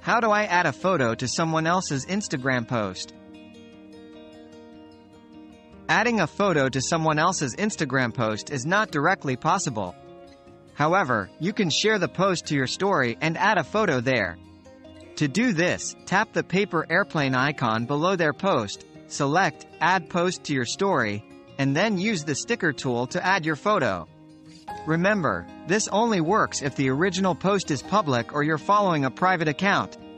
How do I add a photo to someone else's Instagram post? Adding a photo to someone else's Instagram post is not directly possible. However, you can share the post to your story and add a photo there. To do this, tap the paper airplane icon below their post, select Add Post to your story, and then use the sticker tool to add your photo. Remember, this only works if the original post is public or you're following a private account.